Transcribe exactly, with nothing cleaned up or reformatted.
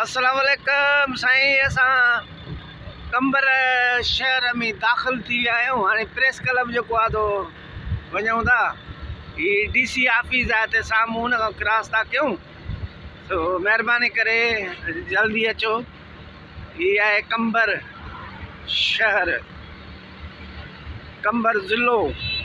अस्सलाम वालेकुम साईं। असां कंबर शहर में दाख़िल थी विया आहियूं। हाणे प्रेस क्लब जेको आहे तो वञूं था। ही डी सी ऑफिस आहे हिते साम्हूं, हुन खां क्रॉस था कयूं। तो महिरबानी करे जल्दी अचो। ही आहे कंबर शहर, कंबर ज़िलो।